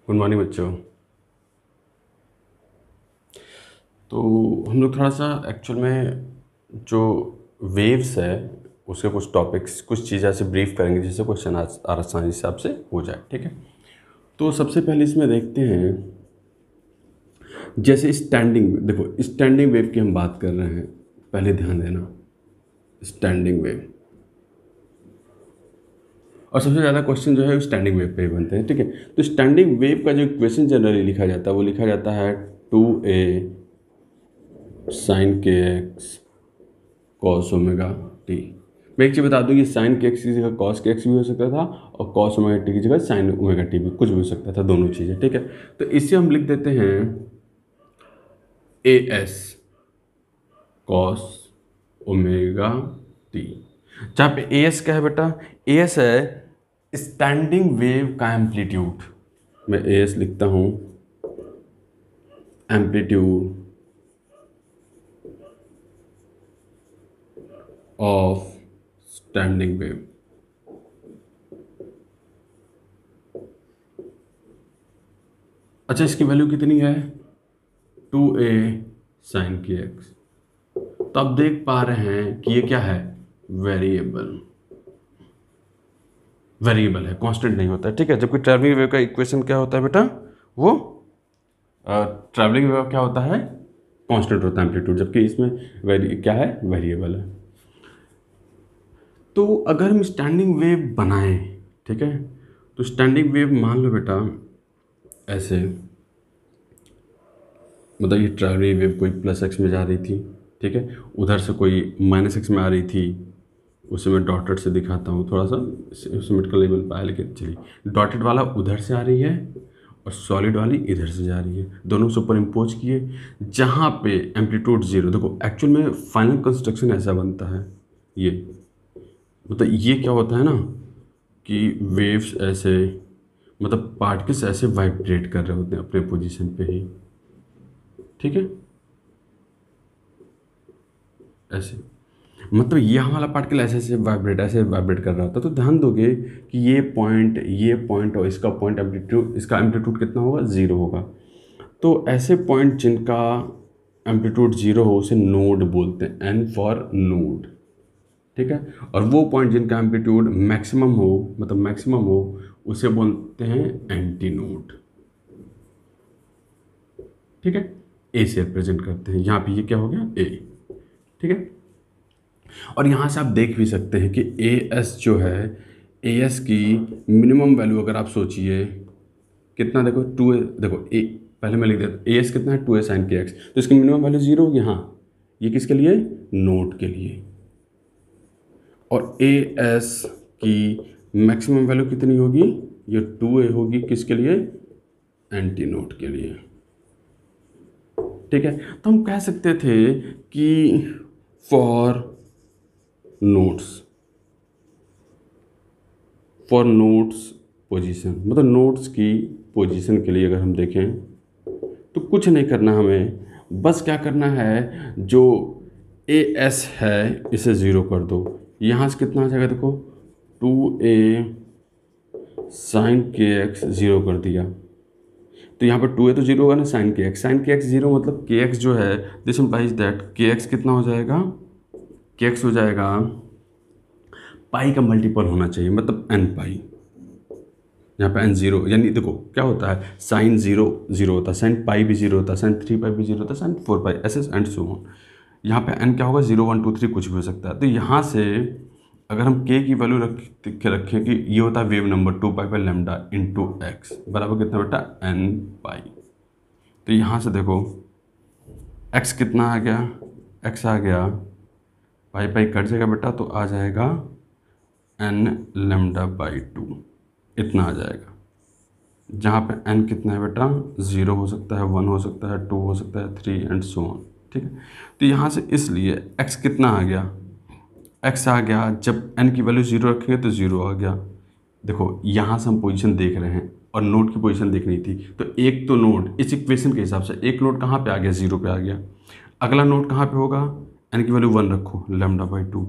Good morning बच्चों। तो हम लोग थोड़ा सा एक्चुअल में जो वेव्स है उसके कुछ टॉपिक्स कुछ चीज़ें ऐसे ब्रीफ करेंगे जिससे क्वेश्चन आसानी से आपसे हो जाए। ठीक है, तो सबसे पहले इसमें देखते हैं जैसे स्टैंडिंग। देखो स्टैंडिंग वेव की हम बात कर रहे हैं, पहले ध्यान देना स्टैंडिंग वेव। और सबसे ज़्यादा क्वेश्चन जो है स्टैंडिंग वेव पे ही बनते हैं। ठीक है, तो स्टैंडिंग वेव का जो इक्वेशन जनरली लिखा जाता है वो लिखा जाता है 2a साइन के एक्स कॉस ओमेगा टी। मैं एक चीज़ बता दूं, ये साइन के एक्स की जगह कॉस के एक्स भी हो सकता था और कॉस ओमेगा टी की जगह साइन ओमेगा टी भी, कुछ भी हो सकता था, दोनों चीज़ें। ठीक है, तो इसे हम लिख देते हैं A S cos omega T. जहाँ पे ए एस क्या है बेटा, ए एस है स्टैंडिंग वेव का एम्पलीट्यूड। मैं ए एस लिखता हूँ एम्पलीट्यूड ऑफ स्टैंडिंग वेव। अच्छा, इसकी वैल्यू कितनी है 2a साइन के एक्स। तो आप देख पा रहे हैं कि ये क्या है, वेरिएबल है, कांस्टेंट नहीं होता है। ठीक है, जबकि ट्रैवलिंग वेव का इक्वेशन क्या होता है बेटा, वो ट्रैवलिंग वेव क्या होता है, कांस्टेंट होता है एम्पलीट्यूड, जबकि इसमें क्या है, वेरिएबल है। तो अगर हम स्टैंडिंग वेव बनाएं, ठीक है, तो स्टैंडिंग वेव मान लो बेटा ऐसे, मतलब ये ट्रैवलिंग वेव कोई प्लस एक्स में जा रही थी, ठीक है, उधर से कोई माइनस एक्स में आ रही थी, उसे मैं डॉटेड से दिखाता हूँ, थोड़ा सा सिमेट्रिकल लेवल पर लेके चलिए। डॉटेड वाला उधर से आ रही है और सॉलिड वाली इधर से जा रही है, दोनों सुपर इम्पोज किए जहाँ पे एम्पलीट्यूड जीरो। देखो एक्चुअल में फाइनल कंस्ट्रक्शन ऐसा बनता है, ये मतलब ये क्या होता है ना कि वेव्स ऐसे, मतलब पार्टिकल्स ऐसे वाइब्रेट कर रहे होते हैं अपने पोजीशन पे ही। ठीक है, ऐसे मतलब ये हमारा पार्टिकल ऐसे ऐसे वाइब्रेट कर रहा होता है। तो ध्यान दोगे कि ये पॉइंट और इसका पॉइंट एम्पलीट्यूड, इसका एम्पलीट्यूड कितना होगा, ज़ीरो होगा। तो ऐसे पॉइंट जिनका एम्पलीट्यूड ज़ीरो हो उसे नोड बोलते हैं, एन फॉर नोड। ठीक है, और वो पॉइंट जिनका एम्पलीट्यूड मैक्सिमम हो, मतलब मैक्सिमम हो, उसे बोलते हैं एंटी नोड। ठीक है, ए से रिप्रेजेंट करते हैं, यहाँ पे ये क्या हो गया, ए। ठीक है, और यहाँ से आप देख भी सकते हैं कि ए एस जो है, ए एस की मिनिमम वैल्यू अगर आप सोचिए कितना, देखो 2a, देखो ए, पहले मैं लिख देता, ए एस कितना है 2a साइन के एक्स, तो इसकी मिनिमम वैल्यू जीरो होगी। हाँ, ये किसके लिए, नोड के लिए। और ए एस की मैक्सिमम वैल्यू कितनी होगी, ये 2a होगी, किसके लिए, एंटी नोड के लिए। ठीक है, तो हम कह सकते थे कि फॉर नोड्स पोजीशन, मतलब नोड्स की पोजीशन के लिए अगर हम देखें तो कुछ नहीं करना हमें, बस क्या करना है, जो ए एस है इसे ज़ीरो कर दो। यहाँ से कितना आ जाएगा, देखो 2a साइन के एक्स ज़ीरो कर दिया, तो यहाँ पर 2a तो जीरो होगा ना, साइन के एक्स जीरो, मतलब के एक्स जो है this implies that K X कितना हो जाएगा, के एक्स हो जाएगा पाई का मल्टीपल होना चाहिए, मतलब एन पाई। यहाँ पे एन जीरो, यानी देखो क्या होता है, साइन जीरो जीरो होता है, साइन पाई भी जीरो होता है, साइन 3 पाई भी जीरो होता है, साइन 4 पाई, ऐसे एंड सो ऑन। यहाँ पे एन क्या होगा, 0 1 2 3 कुछ भी हो सकता है। तो यहाँ से अगर हम के की वैल्यू रखें कि ये होता है wave number 2 pi by lambda into X बराबर कितना बेटा, एन पाई। तो यहाँ से देखो एक्स कितना आ गया, एक्स आ गया, पाई पाई कट जाएगा बेटा, तो आ जाएगा एन लैम्डा बाई 2, इतना आ जाएगा। जहाँ पे एन कितना है बेटा, 0 हो सकता है, 1 हो सकता है, 2 हो सकता है, 3 एंड सो ऑन। ठीक है, तो यहाँ से इसलिए x कितना आ गया, x आ गया, जब n की वैल्यू 0 रखेंगे तो 0 आ गया। देखो यहाँ से हम पोजीशन देख रहे हैं और नोड की पोजीशन देखनी थी, तो एक तो नोड इस इक्वेशन के हिसाब से एक नोड कहाँ पे आ गया, 0 पे आ गया। अगला नोड कहाँ पे होगा, n की वैल्यू 1 रखो लैम्डा बाई 2 पे,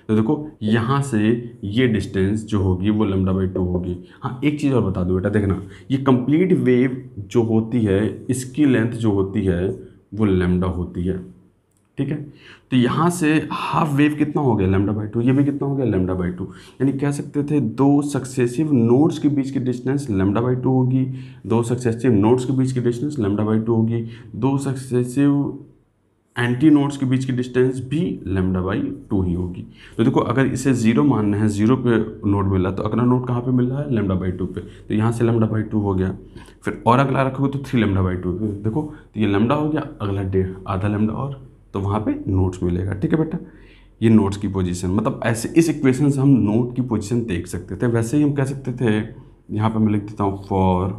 तो देखो यहाँ से ये डिस्टेंस जो होगी वो λ/2 होगी। हाँ एक चीज़ और बता दो बेटा, देखना ये कंप्लीट वेव जो होती है इसकी लेंथ जो होती है वो लैम्डा होती है, ठीक है। तो यहाँ से हाफ वेव कितना हो गया λ/2, ये भी कितना हो गया λ/2, यानी कह सकते थे दो सक्सेसिव नोड्स के बीच की डिस्टेंस λ/2 होगी, दो सक्सेसिव नोड्स के बीच की डिस्टेंस λ/2 होगी, दो सक्सेसिव एंटी नोड्स के बीच की डिस्टेंस भी λ/2 ही होगी। तो देखो अगर इसे 0 मानना है, 0 पे नोड मिला तो अगला नोड कहाँ पे मिल रहा है λ/2 पे, तो यहाँ से λ/2 हो गया। फिर और अगला रखोगे तो 3 λ/2 पे, देखो तो ये लैम्डा हो गया, अगला डेढ़ आधा लैम्डा और, तो वहाँ पे नोड्स मिलेगा, ठीक है बेटा। ये नोड्स की पोजीशन, मतलब ऐसे इस इक्वेशन से हम नोड की पोजीशन देख सकते थे। वैसे ही हम कह सकते थे, यहाँ पे मैं लिख देता हूँ for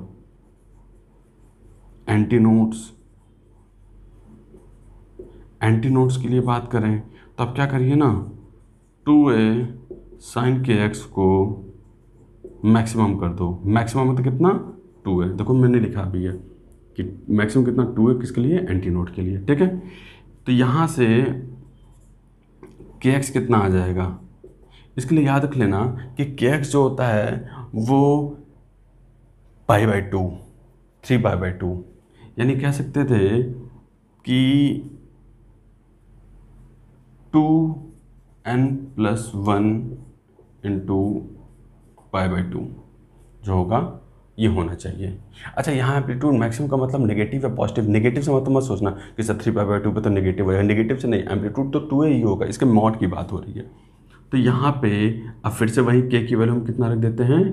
anti nodes. Anti nodes के लिए बात करें तो अब क्या करिए ना, 2a साइन के एक्स को मैक्सिमम कर दो। मैक्सिमम मतलब कितना, 2a। देखो मैंने लिखा भी है कि मैक्सिमम कितना 2a, किसके लिए, एंटी नोड के लिए, ठीक है। तो यहाँ से के एक्स कितना आ जाएगा, इसके लिए याद रख लेना कि के एक्स जो होता है वो π/2, 3π/2, यानी कह सकते थे कि 2n+1 इंटू π/2 जो होगा ये होना चाहिए। अच्छा यहाँ एम्पलीट्यूड मैक्सिमम का मतलब नेगेटिव या पॉजिटिव, नेगेटिव से मतलब मत सोचना कि सर 3π/2 पे तो नेगेटिव है, नेगेटिव से नहीं, एम्पलीट्यूड तो 2a ही होगा, इसके मॉड की बात हो रही है। तो यहाँ पे अब फिर से वही k की वैल्यू हम कितना रख देते हैं,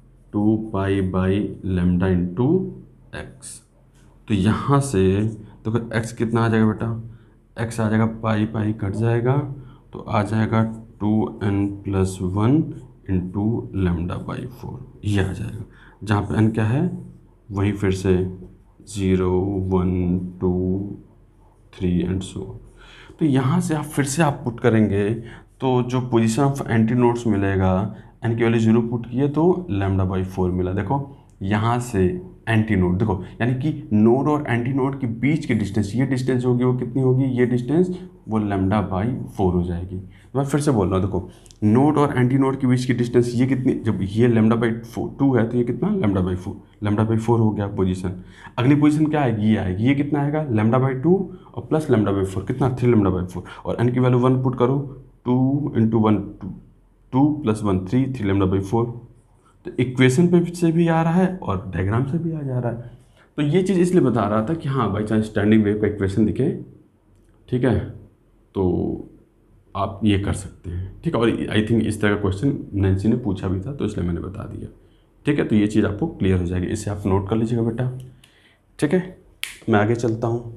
2π/λ इंटू एक्स। तो यहाँ से तो x कितना आ जाएगा बेटा, x आ जाएगा पाई कट जाएगा तो आ जाएगा 2n+1 इंटू λ/4, ये आ जाएगा। जहाँ पे n क्या है, वही फिर से 0 1 2 3 एंड सो। तो यहाँ से आप फिर से आप पुट करेंगे तो जो पोजीशन ऑफ एंटी नोड्स मिलेगा, n की वैल्यू 0 पुट किए तो λ/4 मिला। देखो यहाँ से एंटी नोड, देखो यानी कि नोड और एंटी नोड के बीच की डिस्टेंस, ये डिस्टेंस होगी वो कितनी होगी, ये डिस्टेंस वो λ/4 हो जाएगी। तो मैं फिर से बोल रहा हूँ, देखो नोड और एंटी नोड के बीच की डिस्टेंस ये कितनी, जब ये λ/2 है तो ये कितना λ/4 हो गया पोजीशन। अगली पोजीशन क्या आएगी, ये आएगी, ये कितना आएगा λ/2 और प्लस λ/4 कितना 3 λ/4, और n की वैल्यू 1 पुट करो, 2 इंटू 1 2 + 1 3 λ/4। तो इक्वेशन पे से भी आ रहा है और डायग्राम से भी आ जा रहा है। तो ये चीज़ इसलिए बता रहा था कि हाँ बाई चांस स्टैंडिंग वेव का इक्वेशन दिखे, ठीक है, तो आप ये कर सकते हैं, ठीक है। और आई थिंक इस तरह का क्वेश्चन नैन्सी ने पूछा भी था तो इसलिए मैंने बता दिया, ठीक है। तो ये चीज़ आपको क्लियर हो जाएगी, इसे आप नोट कर लीजिएगा बेटा, ठीक है। मैं आगे चलता हूँ।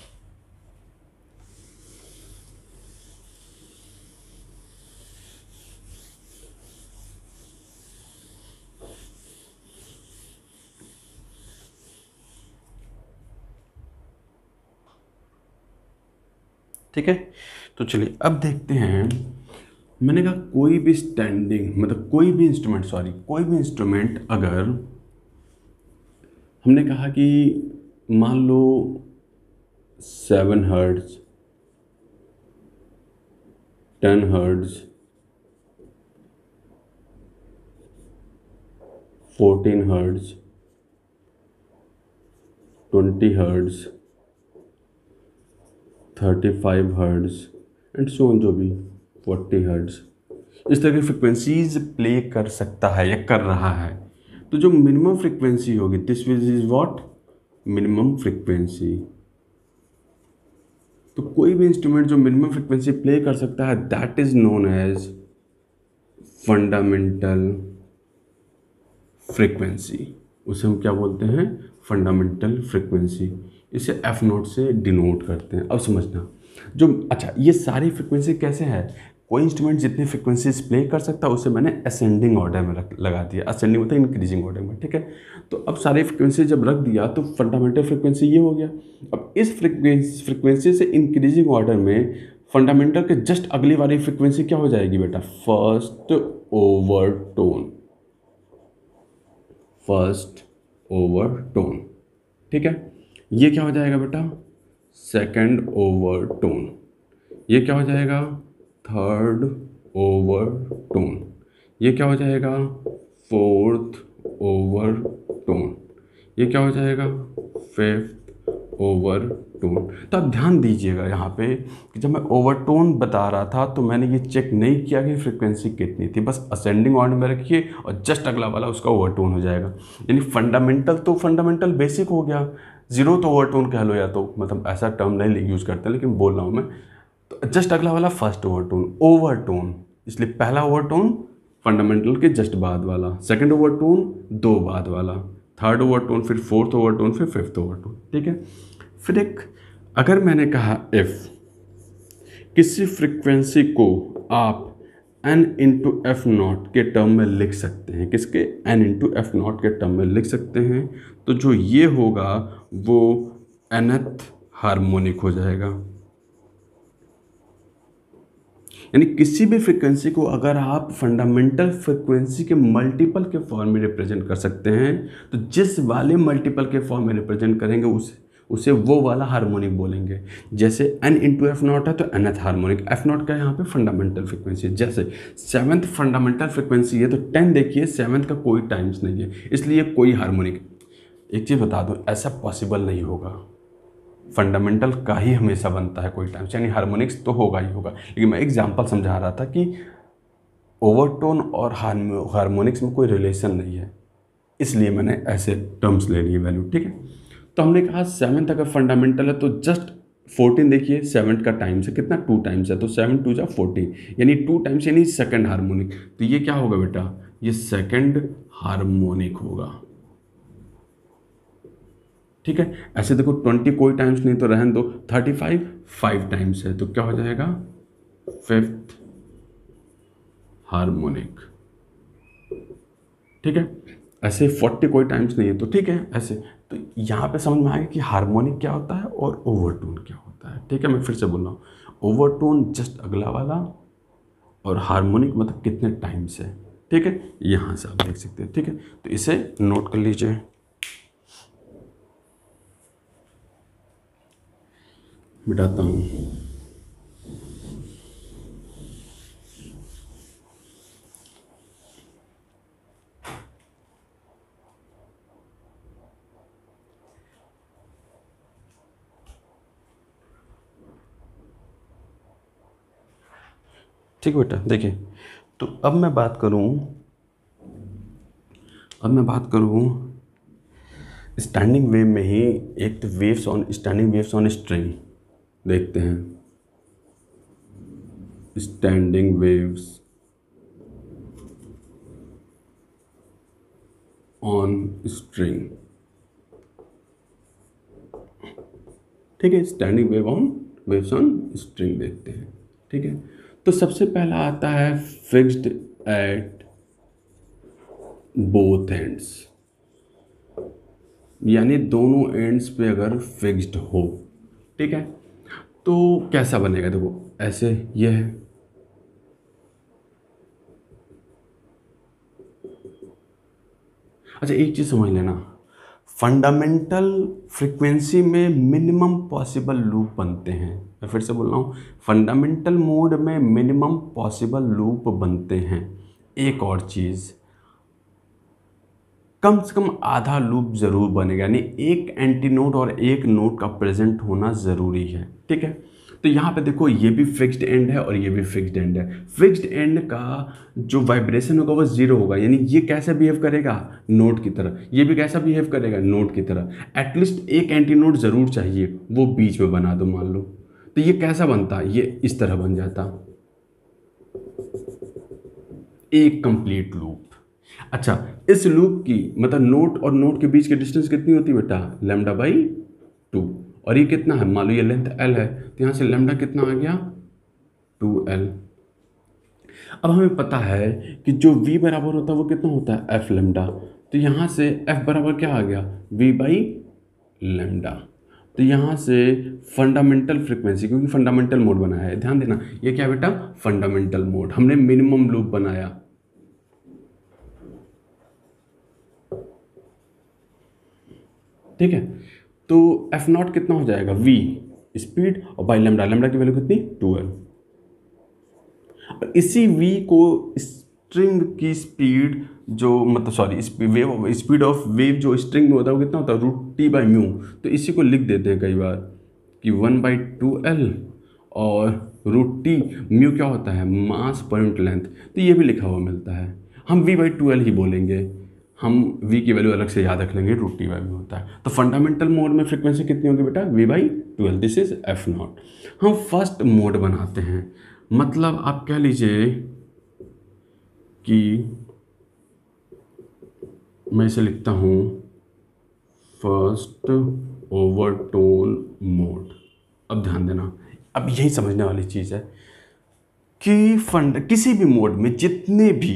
ठीक है, तो चलिए अब देखते हैं। मैंने कहा कोई भी स्टैंडिंग मतलब कोई भी इंस्ट्रूमेंट अगर हमने कहा कि मान लो 7 hertz, 10 hertz, 14 hertz, 20 hertz, 35 hertz and so on, जो भी 40 हर्ट्ज, इस तरह की फ्रिक्वेंसीज प्ले कर सकता है या कर रहा है। तो जो मिनिमम फ्रिक्वेंसी होगी, this is what, minimum frequency. तो कोई भी इंस्ट्रूमेंट जो मिनिमम फ्रिक्वेंसी प्ले कर सकता है that is known as fundamental frequency. उसे हम क्या बोलते हैं, फंडामेंटल फ्रिक्वेंसी। इसे F0 से डिनोट करते हैं। अब समझना जो, अच्छा ये सारी फ्रिक्वेंसी कैसे है, कोई इंस्ट्रूमेंट जितनी फ्रिक्वेंसीज प्ले कर सकता है उसे मैंने असेंडिंग ऑर्डर में लगा दिया। असेंडिंग मतलब इंक्रीजिंग ऑर्डर में, ठीक है। तो अब सारी फ्रिक्वेंसी जब रख दिया तो फंडामेंटल फ्रिक्वेंसी ये हो गया। अब इस फ्रिक्वेंसी से इंक्रीजिंग ऑर्डर में फंडामेंटल के जस्ट अगली वाली फ्रिक्वेंसी क्या हो जाएगी बेटा, फर्स्ट ओवरटोन, ठीक है। ये क्या हो जाएगा बेटा, सेकंड ओवरटोन। ये क्या हो जाएगा, थर्ड ओवरटोन। ये क्या हो जाएगा? Fourth overtone. ये क्या हो जाएगा? Fifth overtone. तो आप ध्यान दीजिएगा यहाँ पे कि जब मैं ओवरटोन बता रहा था तो मैंने ये चेक नहीं किया कि फ्रीक्वेंसी कितनी थी, बस असेंडिंग ऑर्डर में रखिए और जस्ट अगला वाला उसका ओवरटोन हो जाएगा। यानी फंडामेंटल तो फंडामेंटल बेसिक हो गया, जीरो तो ओवरटोन कह लो, या तो मतलब ऐसा टर्म नहीं यूज़ करते लेकिन बोल रहा हूँ मैं। तो जस्ट अगला वाला फर्स्ट ओवरटोन, ओवरटोन, इसलिए पहला ओवरटोन फंडामेंटल के जस्ट बाद वाला, सेकंड ओवरटोन दो बाद वाला, थर्ड ओवरटोन, फिर फोर्थ ओवरटोन, फिर फिफ्थ ओवरटोन। ठीक है। फिर एक, अगर मैंने कहा इफ किसी फ्रीक्वेंसी को आप n इंटू एफ नॉट के टर्म में लिख सकते हैं, किसके? n इंटू एफ नॉट के टर्म में लिख सकते हैं, तो जो ये होगा वो nth हार्मोनिक हो जाएगा। यानी किसी भी फ्रीक्वेंसी को अगर आप फंडामेंटल फ्रीक्वेंसी के मल्टीपल के फॉर्म में रिप्रेजेंट कर सकते हैं, तो जिस वाले मल्टीपल के फॉर्म में रिप्रेजेंट करेंगे उसे वो वाला हार्मोनिक बोलेंगे। जैसे n इंटू एफ नॉट है तो nth हार्मोनिक, एफ नॉट का यहाँ पे फंडामेंटल फ्रीक्वेंसी है। जैसे सेवन्थ फंडामेंटल फ्रीक्वेंसी है तो 10 देखिए, सेवन्थ का कोई टाइम्स नहीं है, इसलिए कोई हार्मोनिक। एक चीज़ बता दूं, ऐसा पॉसिबल नहीं होगा, फंडामेंटल का ही हमेशा बनता है कोई टाइम्स, यानी हार्मोनिक्स तो होगा ही होगा। लेकिन मैं एग्जांपल समझा रहा था कि ओवरटोन और हार्मोनिक्स में कोई रिलेशन नहीं है, इसलिए मैंने ऐसे टर्म्स ले लिए वैल्यू। ठीक है। तो हमने कहा सेवन्थ अगर फंडामेंटल है तो जस्ट 14 देखिए, सेवन्थ का टाइम्स है कितना? 2 टाइम्स है, तो 7 2 जा 14, यानी 2 टाइम्स यानी सेकंड हार्मोनिक। तो ये क्या होगा बेटा? ये सेकंड हार्मोनिक होगा। ठीक है। ऐसे देखो 20 कोई टाइम्स नहीं तो रहने दो, 35 5 टाइम्स है तो क्या हो जाएगा? Fifth harmonic. ठीक है। ऐसे 40 कोई टाइम्स नहीं है तो ठीक है ऐसे। तो यहाँ पे समझ में आएगा कि हार्मोनिक क्या होता है और ओवरटोन क्या होता है। ठीक है, मैं फिर से बोल रहा हूँ, ओवरटोन जस्ट अगला वाला और हार्मोनिक मतलब कितने टाइम्स है। ठीक है, यहाँ से आप देख सकते हैं। ठीक है, तो इसे नोट कर लीजिए। मिटाता हूँ। ठीक है बेटा, देखिए तो अब मैं बात करूँ स्टैंडिंग वेव में ही। एक तो waves on standing waves on string देखते हैं। Standing waves on string. ठीक है, स्टैंडिंग वेव्स ऑन स्ट्रिंग देखते हैं। ठीक है, तो सबसे पहला आता है फिक्स्ड एट बोथ एंड्स, यानी दोनों एंड्स पे अगर फिक्स्ड हो। ठीक है, तो कैसा बनेगा? देखो ऐसे ये है, अच्छा एक चीज़ समझ लेना, फंडामेंटल फ्रीक्वेंसी में मिनिमम पॉसिबल लूप बनते हैं। मैं फिर से बोल रहा हूँ, फंडामेंटल मोड में मिनिमम पॉसिबल लूप बनते हैं। एक और चीज़, कम से कम आधा लूप जरूर बनेगा, यानी एक एंटी नोड और एक नोड का प्रेजेंट होना ज़रूरी है। ठीक है, तो यहाँ पे देखो ये भी फिक्स्ड एंड है और ये भी फिक्स्ड एंड है। फिक्स्ड एंड का जो वाइब्रेशन होगा वो जीरो होगा, यानी ये कैसे बिहेव करेगा? नोड की तरह। ये भी कैसा बिहेव करेगा? नोड की तरह। एटलीस्ट एक एंटी नोड ज़रूर चाहिए, वो बीच में बना दो मान लो, तो ये कैसा बनता? ये इस तरह बन जाता, एक कंप्लीट लूप। अच्छा, इस लूप की मतलब नोड और नोड के बीच की डिस्टेंस कितनी होती है बेटा? Lambda by 2। और ये कितना है? मान लो ये लेंथ l है, तो यहाँ से लैम्डा कितना आ गया? 2l। अब हमें पता है कि जो v बराबर होता है वो कितना होता है? f lambda. तो यहाँ से f बराबर क्या आ गया? v by lambda. तो यहाँ से फंडामेंटल फ्रीक्वेंसी, क्योंकि फंडामेंटल मोड बनाया है, ध्यान देना ये क्या बेटा? Fundamental mode. हमने मिनिमम लूप बनाया। ठीक है, तो एफ नॉट कितना हो जाएगा? v स्पीड और बाई लैम्डा, लैम्डा की वैल्यू कितनी? 2l। और इसी v को स्ट्रिंग की स्पीड जो मतलब सॉरी स्पीड ऑफ वेव जो स्ट्रिंग में होता है वो कितना होता है √T/μ। तो इसी को लिख देते हैं कई बार कि 1/2L और √T, क्या होता है मास पर यूनिट लेंथ। तो ये भी लिखा हुआ मिलता है, हम v/2L ही बोलेंगे, हम v की वैल्यू अलग से याद रख लेंगे, √T/μ होता है। तो फंडामेंटल मोड में फ्रीक्वेंसी कितनी होगी बेटा v/2L, दिस इज f0। हम फर्स्ट मोड बनाते हैं, मतलब आप कह लीजिए कि मैं इसे लिखता हूँ फर्स्ट ओवरटोन मोड। अब ध्यान देना, अब यही समझने वाली चीज़ है कि किसी भी मोड में जितने भी,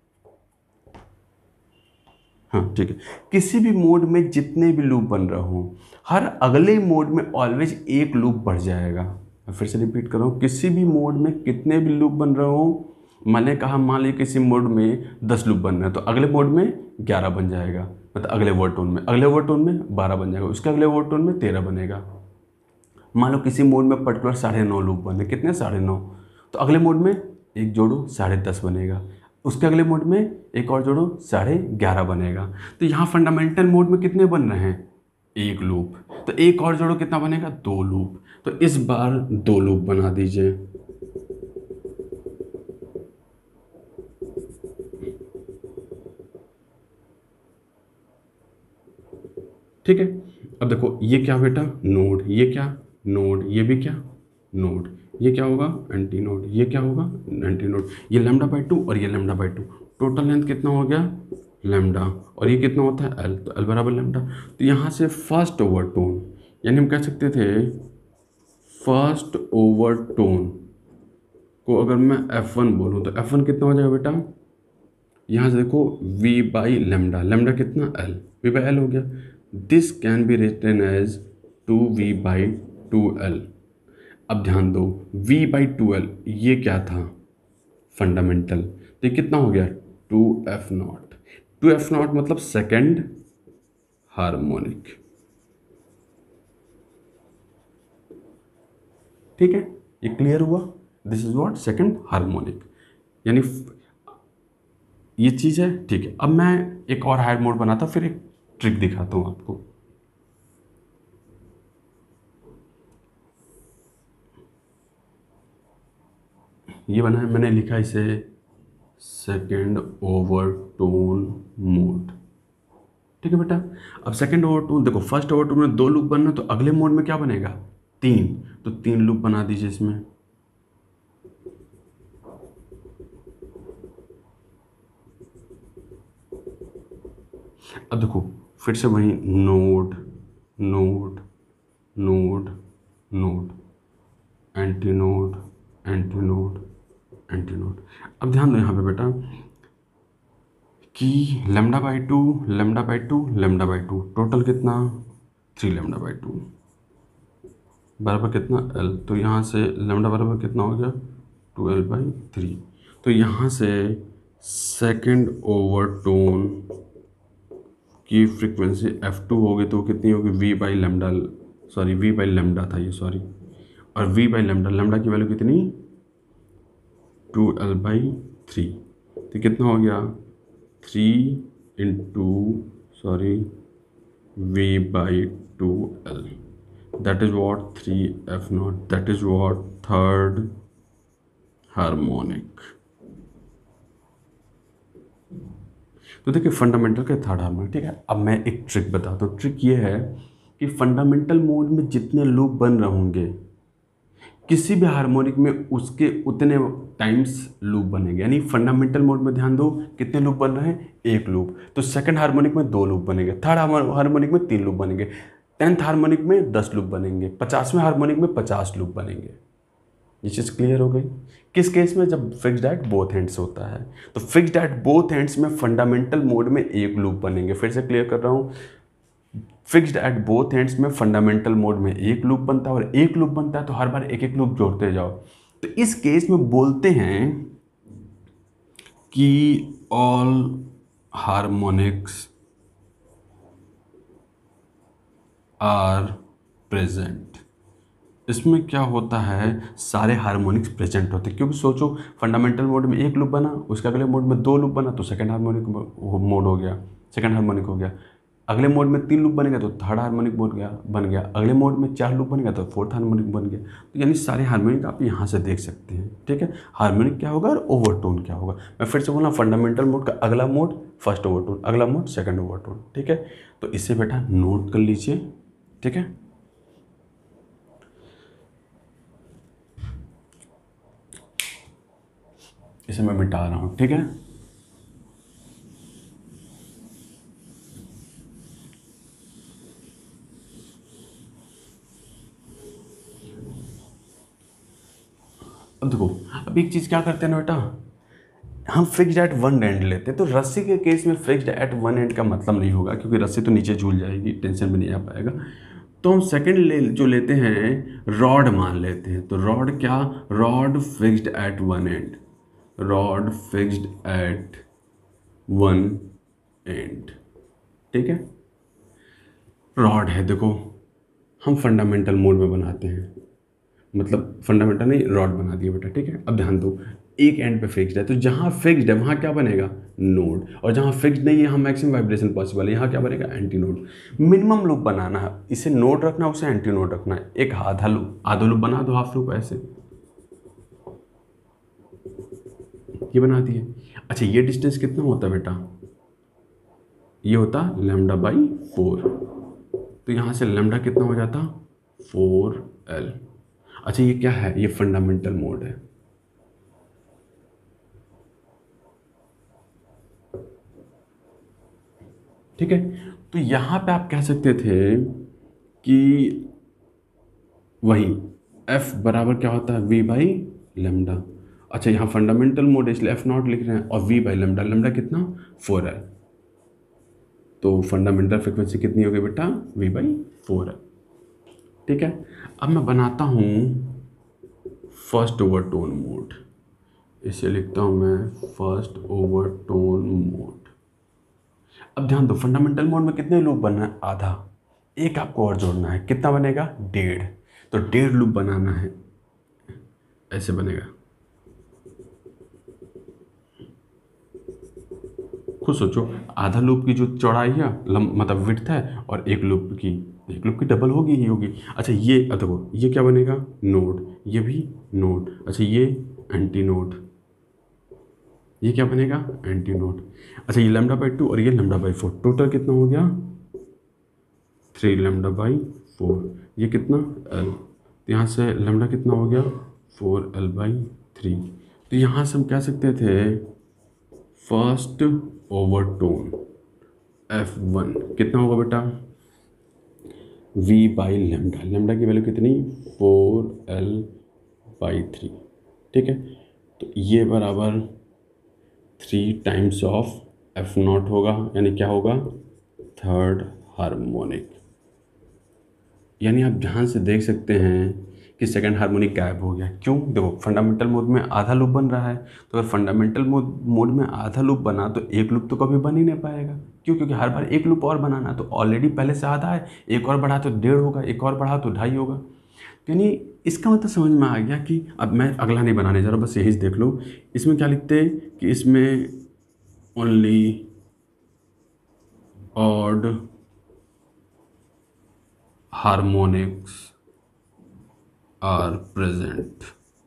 हाँ ठीक है, किसी भी मोड में जितने भी लूप बन रहा हो, हर अगले मोड में ऑलवेज एक लूप बढ़ जाएगा। मैं फिर से रिपीट कर रहा हूँ, किसी भी मोड में कितने भी लूप बन रहे हो, मैंने कहा मान लीजिए किसी मोड में 10 लूप बन रहे हैं तो अगले मोड में 11 बन जाएगा, मतलब अगले ओवरटोन में 12 बन जाएगा, उसके अगले ओवरटोन में 13 बनेगा। मान लो किसी मोड में पर्टिकुलर 9.5 लूप बने, कितने 9.5, तो अगले मोड में एक जोड़ो 10.5 बनेगा, उसके अगले मोड में एक और जोड़ो 11.5 बनेगा। तो यहाँ फंडामेंटल मोड में कितने बन रहे हैं, एक लूप, तो एक और जोड़ो कितना बनेगा 2 लूप। तो इस बार 2 लूप बना दीजिए, ठीक है। अब देखो ये क्या बेटा नोड, ये क्या नोड, ये भी क्या नोड, ये क्या होगा एंटी नोड, ये क्या होगा एंटी नोड, ये λ/2 और ये λ/2, टोटल लेंथ कितना हो गया लैम्डा, और ये कितना होता है L, तो L बराबर लैम्डा। तो यहाँ से फर्स्ट ओवरटोन, यानी हम कह सकते थे फर्स्ट ओवरटोन को अगर मैं F1 बोलूँ तो F1 कितना हो जाएगा बेटा, यहाँ से देखो v/λ, लैम्डा कितना L, v/L हो गया। This can be written as 2v/2L। अब ध्यान दो v/2L ये क्या था फंडामेंटल, तो ये कितना हो गया 2f0। 2f0 मतलब सेकंड हार्मोनिक, ठीक है, ये क्लियर हुआ। This is what second harmonic, यानी ये चीज़ है, ठीक है। अब मैं एक और हायर मोड बनाता, फिर एक ट्रिक दिखाता हूँ आपको। ये बना है, मैंने लिखा इसे सेकेंड ओवरटोन मोड, ठीक है बेटा। अब सेकेंड ओवरटोन देखो, फर्स्ट ओवरटोन में 2 लूप बनना, तो अगले मोड में क्या बनेगा 3, तो 3 लूप बना दीजिए इसमें। अब देखो फिर से वही node node node node, anti node anti node anti node. अब ध्यान दो यहाँ पे बेटा कि λ/2 λ/2 λ/2, टोटल कितना 3 λ/2 बराबर कितना L, तो यहाँ से लैम्डा बराबर कितना हो गया 2L/3। तो यहाँ से सेकंड ओवरटोन की फ्रीक्वेंसी F2 होगी, तो कितनी होगी v/λ था ये, सॉरी, और v/λ की वैल्यू कितनी 2L/3, तो कितना हो गया 3 into v/2L, that is what 3f0, that is what third harmonic. तो देखिए फंडामेंटल का थर्ड हार्मोनिक, ठीक है। अब मैं एक ट्रिक बताता हूँ। ट्रिक ये है कि फंडामेंटल मोड में जितने लूप बन रहे होंगे किसी भी हार्मोनिक में उसके उतने टाइम्स लूप बनेंगे। यानी फंडामेंटल मोड में ध्यान दो कितने लूप बन रहे हैं, एक लूप, तो सेकंड हार्मोनिक में 2 लूप बनेंगे, थर्ड हार्मोनिक में 3 लूप बनेंगे, 10th हार्मोनिक में 10 लूप बनेंगे, 50वें हार्मोनिक में 50 लूप बनेंगे। ये चीज़ क्लियर हो गई। किस केस में, जब फिक्स्ड एट बोथ एंड्स होता है। तो फिक्स्ड एट बोथ एंड्स में फंडामेंटल मोड में एक लूप बनेंगे। फिर से क्लियर कर रहा हूँ, फिक्स्ड एट बोथ एंड्स में फंडामेंटल मोड में एक लूप बनता है, और एक लूप बनता है तो हर बार एक एक लूप जोड़ते जाओ। तो इस केस में बोलते हैं कि ऑल हार्मोनिक्स आर प्रेजेंट इसमें क्या होता है, सारे हार्मोनिक्स प्रेजेंट होते हैं, क्योंकि सोचो फंडामेंटल मोड में एक लूप बना, उसके अगले मोड में 2 लूप बना तो सेकंड हार्मोनिक मोड हो गया, सेकंड हार्मोनिक हो गया। अगले मोड में 3 लूप बनेगा तो थर्ड हार्मोनिक बन गया। अगले मोड में 4 लूप बनेगा तो फोर्थ हार्मोनिक बन गया। तो यानी सारे हार्मोनिक आप यहाँ से देख सकते हैं। ठीक है, हार्मोनिक क्या होगा और ओवरटोन क्या होगा। मैं फिर से बोला, फंडामेंटल मोड का अगला मोड फर्स्ट ओवरटोन, अगला मोड सेकंड ओवरटोन। ठीक है, तो इसे बेटा नोट कर लीजिए। ठीक है, इसे मैं मिटा रहा हूँ। ठीक है, अब देखो, अब एक चीज़ क्या करते हैं ना बेटा, हम फिक्स्ड एट वन एंड लेते हैं। तो रस्सी के केस में फिक्स्ड एट वन एंड का मतलब नहीं होगा, क्योंकि रस्सी तो नीचे झूल जाएगी, टेंशन भी नहीं आ पाएगा। तो हम सेकंड जो लेते हैं, रॉड मान लेते हैं। तो रॉड क्या, rod fixed at one end, rod fixed at one end. ठीक है, रॉड है, देखो हम फंडामेंटल मोड में बनाते हैं, मतलब फंडामेंटल नहीं, रॉड बना दिया बेटा। ठीक है, अब ध्यान दो, एक एंड पे फिक्स्ड है, तो जहाँ फिक्स्ड है वहाँ क्या बनेगा, नोड, और जहाँ फिक्स्ड नहीं है यहाँ मैक्सिमम वाइब्रेशन पॉसिबल है, यहाँ क्या बनेगा, एंटी नोड। मिनिमम लूप बनाना है, इसे नोड रखना है, उसे एंटी नोड रखना है। एक आधा लूप बना दो, हाफ लूप ऐसे, ये बना दिए। अच्छा, ये डिस्टेंस कितना होता है बेटा, ये होता λ/4। तो यहाँ से लैम्डा कितना हो जाता, 4L। अच्छा, ये क्या है, ये फंडामेंटल मोड है। ठीक है, तो यहाँ पे आप कह सकते थे कि वही F बराबर क्या होता है, V/λ। अच्छा, यहाँ फंडामेंटल मोड है इसलिए F0 लिख रहे हैं, और V/λ, लैम्डा कितना, 4 है। तो फंडामेंटल फ्रिक्वेंसी कितनी होगी बेटा, V/4 है। ठीक है, अब मैं बनाता हूँ फर्स्ट ओवरटोन मोड, इसे लिखता हूँ मैं फर्स्ट ओवरटोन मोड। अब ध्यान दो, फंडामेंटल मोड में कितने लूप बनना है, आधा। एक आपको और जोड़ना है, कितना बनेगा, 1.5। तो 1.5 लूप बनाना है, ऐसे बनेगा। खुद सोचो, आधा लूप की जो चौड़ाई है, मतलब विड्थ है, और एक लूप की डबल होगी ही होगी। अच्छा, ये देखो, ये क्या बनेगा, नोड, ये भी नोड। अच्छा, ये एंटी नोड, ये क्या बनेगा, एंटी नोड। अच्छा, ये λ/2 और ये λ/4, टोटल कितना हो गया, 3 λ/4। ये कितना, L। तो यहाँ से लैम्डा कितना हो गया, 4L/3। तो यहाँ से हम कह सकते थे फर्स्ट ओवरटोन F1 कितना होगा बेटा, V/λ, लैम्डा की वैल्यू कितनी, 4L/3। ठीक है, तो ये बराबर 3 टाइम्स ऑफ F0 होगा, यानी क्या होगा, थर्ड हार्मोनिक। यानी आप ध्यान से देख सकते हैं कि सेकंड हार्मोनिक गायब हो गया। क्यों, देखो फंडामेंटल मोड में आधा लूप बन रहा है, तो अगर फंडामेंटल मोड में आधा लूप बना तो एक लूप तो कभी बन ही नहीं पाएगा। क्यों, क्योंकि हर बार एक लूप और बनाना, तो ऑलरेडी पहले से आधा है, एक और बढ़ा तो 1.5 होगा, एक और बढ़ा तो 2.5 होगा। यानी इसका मतलब समझ में आ गया कि अब मैं अगला नहीं बनाने जा रहा, बस यही देख लो। इसमें क्या लिखते कि इसमें only odd harmonics are present,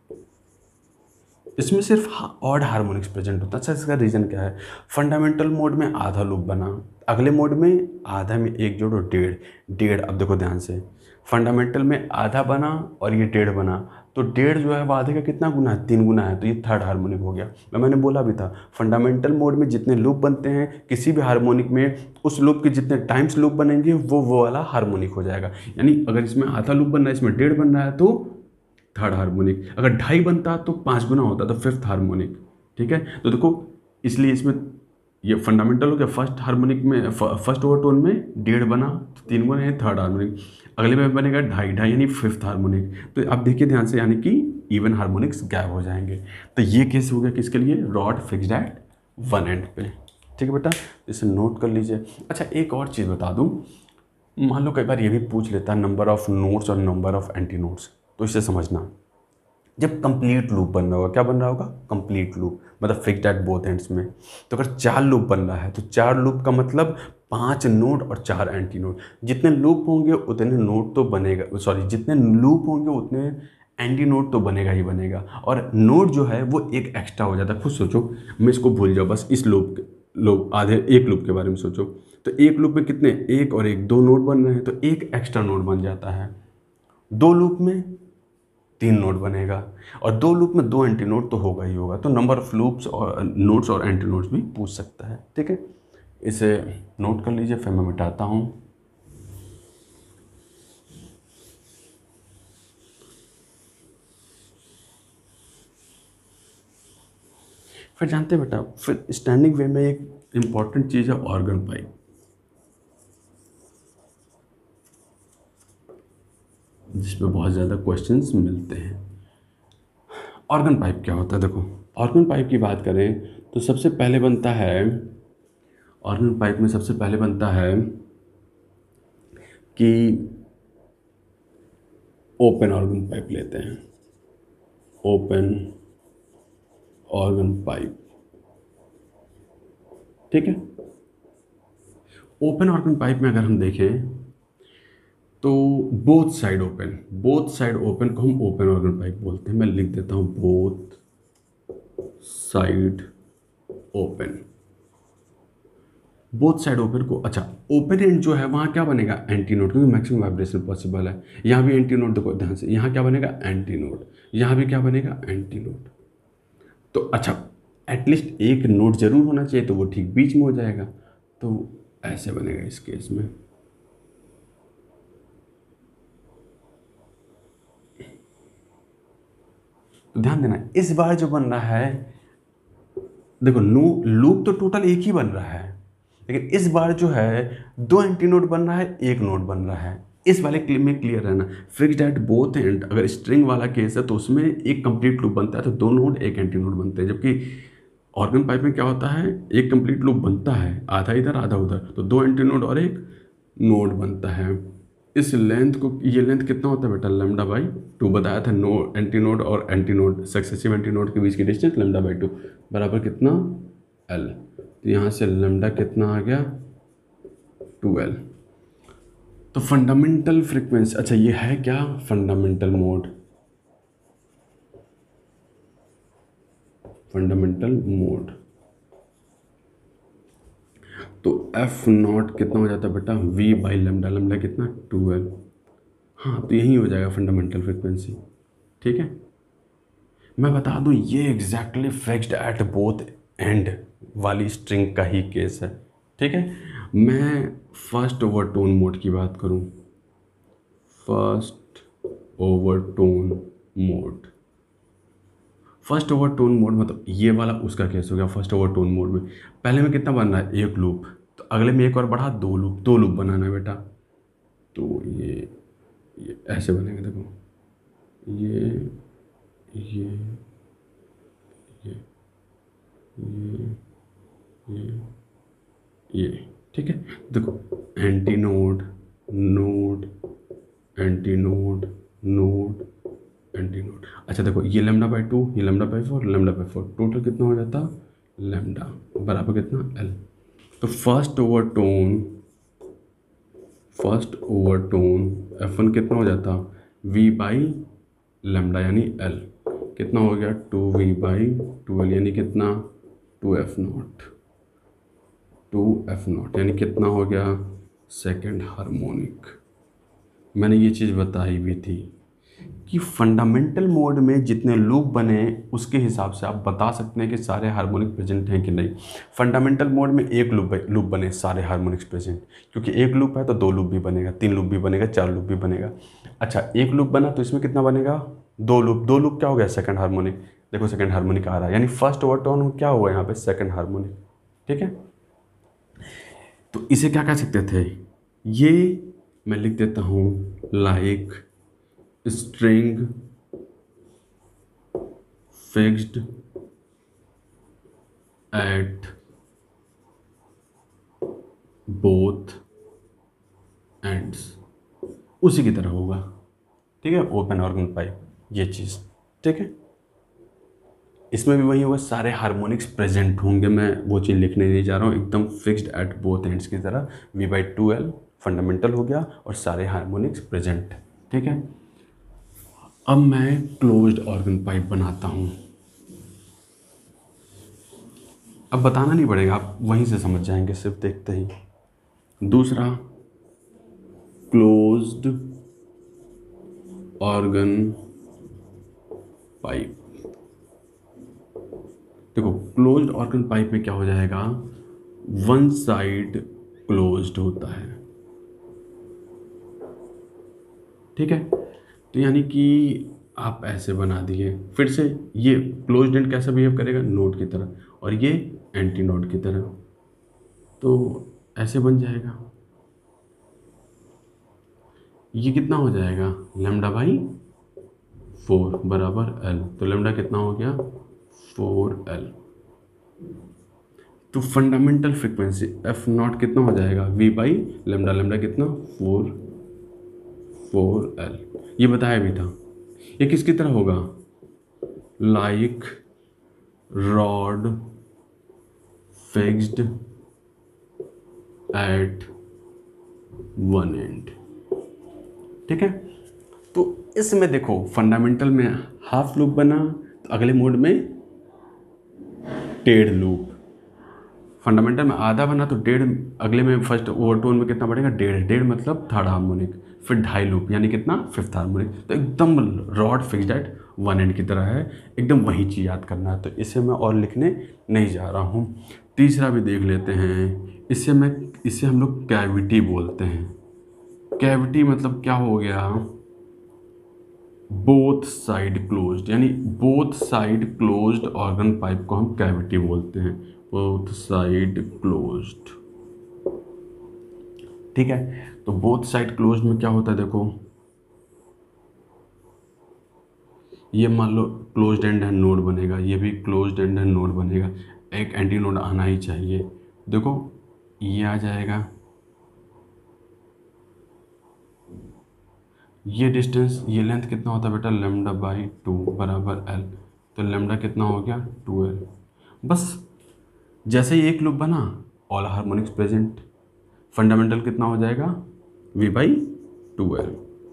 इसमें सिर्फ ऑड हार्मोनिक्स प्रेजेंट होता है। अच्छा, इसका रीज़न क्या है, फंडामेंटल मोड में आधा लूप बना, अगले मोड में आधा में एक जोड़ो, 1.5। अब देखो ध्यान से, फंडामेंटल में आधा बना और ये 1.5 बना, तो 1.5 जो है वो आधे का कितना गुना है, 3 गुना है, तो ये थर्ड हार्मोनिक हो गया। मैंने बोला भी था, फंडामेंटल मोड में जितने लूप बनते हैं किसी भी हार्मोनिक में, उस लूप के जितने टाइम्स लूप बनेंगे वो वाला हार्मोनिक हो जाएगा। यानी अगर इसमें आधा लूप बन रहा है, इसमें 1.5 बन रहा है, तो थर्ड हार्मोनिक। अगर 2.5 बनता तो 5 गुना होता, तो फिफ्थ हार्मोनिक। ठीक है, तो देखो इसलिए इसमें ये फंडामेंटल हो गया, फर्स्ट हार्मोनिक में फर्स्ट ओवरटोन में 1.5 बना तो 3 गुना है थर्ड हार्मोनिक, अगले में बनेगा 2.5 यानी फिफ्थ हार्मोनिक। तो अब देखिए ध्यान से, यानी कि इवन हार्मोनिक्स गायब हो जाएंगे। तो ये केस हो गया किसके लिए, rod fixed at one end पे। ठीक है बेटा, इसे नोट कर लीजिए। अच्छा, एक और चीज़ बता दूँ, मान लो कई बार ये भी पूछ लेता है नंबर ऑफ नोड्स और नंबर ऑफ एंटी नोड्स। तो इसे समझना, जब कंप्लीट लूप बन रहा होगा, क्या बन रहा होगा, कंप्लीट लूप, मतलब फिक्स्ड एट बोथ एंड्स में। तो अगर 4 लूप बन रहा है तो 4 लूप का मतलब 5 नोड और 4 एंटी नोड। जितने लूप होंगे उतने नोड तो बनेगा, सॉरी जितने लूप होंगे उतने एंटी नोड तो बनेगा ही बनेगा, और नोड जो है वो एक एक्स्ट्रा हो जाता है। खुद सोचो, मैं इसको भूल जाओ, बस इस लूप आधे एक लूप के बारे में सोचो, तो एक लूप में कितने, एक और एक 2 नोड बन रहे हैं, तो एक एक्स्ट्रा नोड बन जाता है। 2 लूप में 3 नोड बनेगा, और 2 लूप में 2 एंटी नोड तो होगा ही होगा। तो नंबर ऑफ लूप्स और नोड्स और एंटी नोड्स भी पूछ सकता है, ठीक है। इसे नोट कर लीजिए, फिर मैं मिटाता हूँ। फिर जानते हैं बेटा, फिर स्टैंडिंग वे में एक इम्पॉर्टेंट चीज़ है ऑर्गन पाइप, जिसमें बहुत ज़्यादा क्वेश्चंस मिलते हैं। ऑर्गन पाइप क्या होता है, देखो ऑर्गन पाइप की बात करें तो सबसे पहले बनता है, ऑर्गन पाइप में सबसे पहले बनता है कि ओपन ऑर्गन पाइप लेते हैं, ओपन ऑर्गन पाइप, ठीक है। ओपन ऑर्गन पाइप में अगर हम देखें तो both side open, both side open को हम ओपन ऑर्गन पाइप बोलते हैं। मैं लिख देता हूँ both side open, both side open को। अच्छा, ओपन एंड जो है वहाँ क्या बनेगा, एंटी नोड, क्योंकि मैक्सिमम वाइब्रेशन पॉसिबल है। यहाँ भी एंटी नोड, देखो ध्यान से, यहाँ क्या बनेगा, एंटी नोड, यहाँ भी क्या बनेगा, एंटी नोड। तो अच्छा, एटलीस्ट एक नोड जरूर होना चाहिए, तो वो ठीक बीच में हो जाएगा, तो ऐसे बनेगा इस केस में। तो ध्यान देना, इस बार जो बन रहा है, देखो नो लूप तो टोटल एक ही बन रहा है, लेकिन इस बार जो है 2 एंटी नोड बन रहा है, एक नोड बन रहा है। इस वाले क्लिप में क्लियर रहना, फिक्स्ड एट बोथ एंड अगर स्ट्रिंग वाला केस है तो उसमें एक कंप्लीट लूप बनता है, तो 2 नोड एक एंटी नोड बनते हैं। जबकि ऑर्गन पाइप में क्या होता है, एक कंप्लीट लूप बनता है, आधा इधर आधा उधर, तो 2 एंटी नोड और एक नोड बनता है। इस लेंथ को, ये लेंथ कितना होता है बेटा, लैम्डा बाई 2 बताया था। नो एंटी नोड और anti node, successive anti node के बीच की डिस्टेंस लैम्डा बाई 2 बराबर कितना, एल। तो यहाँ से लैम्डा कितना आ गया, 2L। तो फंडामेंटल फ्रीक्वेंसी, अच्छा ये है क्या, फंडामेंटल मोड, फंडामेंटल मोड। तो एफ नॉट कितना हो जाता है बेटा, V बाई लेमडा, लेमडा कितना, 2L। हाँ, तो यही हो जाएगा फंडामेंटल फ्रीक्वेंसी, ठीक है। मैं बता दूं, ये exactly fixed at both end वाली स्ट्रिंग का ही केस है, ठीक है। मैं फर्स्ट ओवरटोन मोड की बात करूं, first overtone mode, first overtone mode मतलब ये वाला उसका केस हो गया। फर्स्ट ओवरटोन मोड में पहले में कितना बन रहा है, एक लूप, तो अगले में एक और बढ़ा, 2 लूप, 2 लूप बनाना है बेटा। तो ये ऐसे बनेगा, देखो ये ये ये ये ये ठीक है। देखो anti node, node, anti node, node, anti node. अच्छा देखो, ये लैम्डा बाई 2, ये lambda by 4, lambda by 4, total कितना हो जाता, लैम्डा बराबर कितना, एल। तो फर्स्ट ओवरटोन F1 कितना हो जाता, V बाई लैम्डा यानी L, कितना हो गया, 2V बाई 2L यानी कितना, 2F0, 2F0 यानी कितना हो गया, सेकंड हार्मोनिक। मैंने ये चीज़ बताई भी थी कि फंडामेंटल मोड में जितने लूप बने उसके हिसाब से आप बता सकते हैं कि सारे हार्मोनिक प्रेजेंट हैं कि नहीं। फंडामेंटल मोड में एक लूप बने, सारे हार्मोनिक्स प्रेजेंट, क्योंकि एक लूप है तो 2 लूप भी बनेगा, 3 लूप भी बनेगा, 4 लूप भी बनेगा। अच्छा, एक लूप बना तो इसमें कितना बनेगा, 2 लूप, 2 लूप क्या हो गया, सेकंड हार्मोनिक। देखो सेकंड हार्मोनिक आ रहा है, यानी फर्स्ट ओवरटोन क्या हुआ यहाँ पे, सेकंड हार्मोनिक, ठीक है। तो इसे क्या कह सकते थे, ये मैं लिख देता हूँ like string fixed at both ends, उसी की तरह होगा, ठीक है, ओपन ऑर्गन पाइप ये चीज़, ठीक है। इसमें भी वही होगा, सारे हार्मोनिक्स प्रेजेंट होंगे, मैं वो चीज़ लिखने नहीं जा रहा हूँ, एकदम फिक्स्ड एट बोथ एंड्स की तरह। V/2L फंडामेंटल हो गया और सारे हार्मोनिक्स प्रेजेंट, ठीक है। अब मैं क्लोज्ड ऑर्गन पाइप बनाता हूँ। अब बताना नहीं पड़ेगा, आप वहीं से समझ जाएंगे सिर्फ देखते ही। दूसरा, क्लोज्ड ऑर्गन पाइप। देखो क्लोज्ड ऑर्गन पाइप में क्या हो जाएगा, वन साइड क्लोज्ड होता है, ठीक है। तो यानी कि आप ऐसे बना दिए, फिर से ये क्लोज्ड एंड कैसा बिहेव करेगा, नोड की तरह, और ये एंटी नोड की तरह, तो ऐसे बन जाएगा। ये कितना हो जाएगा, λ/4 बराबर L, तो लैम्डा कितना हो गया 4L। तो फंडामेंटल फ्रीक्वेंसी F0 कितना हो जाएगा, V/λ, लैम्डा कितना 4L, ये बताया भी था। ये किसकी तरह होगा, like rod fixed at one end, ठीक है। तो इसमें देखो फंडामेंटल में हाफ लूप बना, तो अगले मोड में डेढ़ लूप, फंडामेंटल में आधा बना तो डेढ़, अगले में फर्स्ट ओवरटोन में कितना बढ़ेगा, डेढ़ मतलब थर्ड हार्मोनिक, फिर ढाई लूप यानी कितना, फिफ्थ हार्मोनिक। तो एकदम rod fixed at one end की तरह है, एकदम वही चीज़ याद करना है, तो इसे मैं और लिखने नहीं जा रहा हूँ। तीसरा भी देख लेते हैं, इसे हम लोग कैविटी बोलते हैं। कैविटी मतलब क्या हो गया, बोथ साइड क्लोज्ड, यानी both side closed organ pipe को हम कैविटी बोलते हैं, बोथ साइड क्लोज्ड, ठीक है। तो बोथ साइड क्लोज्ड में क्या होता है, देखो ये मान लो क्लोज्ड एंड नोड बनेगा, ये भी क्लोज्ड एंड नोड बनेगा, एक एंटी नोड आना ही चाहिए। देखो ये आ जाएगा, ये डिस्टेंस, ये लेंथ कितना होता है बेटा, λ/2 बराबर L, तो लैम्डा कितना हो गया 2L। बस जैसे ही एक लूप बना, ऑल हार्मोनिक्स प्रेजेंट, फंडामेंटल कितना हो जाएगा, V/2L,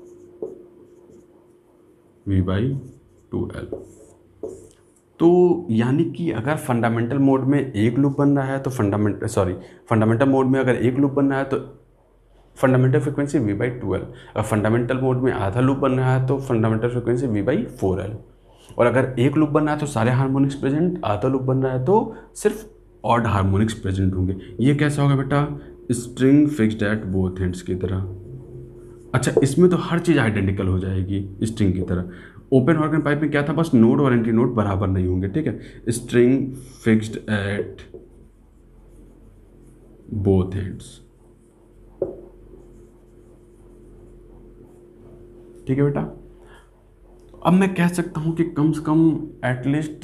V/2L। तो यानी कि अगर फंडामेंटल मोड में एक लूप बन रहा है तो फंडामेंटल मोड में अगर एक लूप बन रहा है तो फंडामेंटल फ्रीक्वेंसी V/2L, अगर फंडामेंटल मोड में आधा लूप बन रहा है तो फंडामेंटल फ्रीक्वेंसी V/4L, और अगर एक लूप बन रहा है तो सारे हार्मोनिक्स प्रेजेंट, आधा लूप बन रहा है तो सिर्फ ऑड हार्मोनिक्स प्रेजेंट होंगे। ये कैसा होगा बेटा, string fixed at both ends की तरह। अच्छा, इसमें तो हर चीज़ आइडेंटिकल हो जाएगी स्ट्रिंग की तरह। ओपन ऑर्गन पाइप में क्या था, बस नोड और एंटी नोड बराबर नहीं होंगे, ठीक है। String fixed at both ends, ठीक है बेटा। अब मैं कह सकता हूं कि कम से कम एटलीस्ट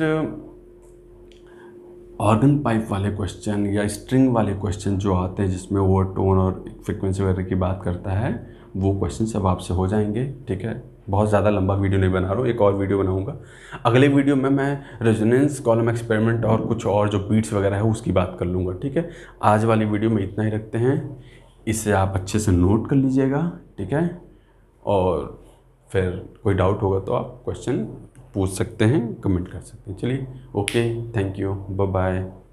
ऑर्गन पाइप वाले क्वेश्चन या स्ट्रिंग वाले क्वेश्चन जो आते हैं जिसमें ओवरटोन और फ्रीक्वेंसी वगैरह की बात करता है, वो क्वेश्चन सब आपसे हो जाएंगे, ठीक है। बहुत ज़्यादा लंबा वीडियो नहीं बना रहा हूँ, एक और वीडियो बनाऊंगा। अगले वीडियो में मैं रेजोनेंस कॉलम एक्सपेरिमेंट और कुछ और जो बीट्स वगैरह है उसकी बात कर लूँगा, ठीक है। आज वाली वीडियो में इतना ही रखते हैं, इसे आप अच्छे से नोट कर लीजिएगा, ठीक है। और फिर कोई डाउट होगा तो आप क्वेश्चन पूछ सकते हैं, कमेंट कर सकते हैं। चलिए, okay, thank you, bye bye.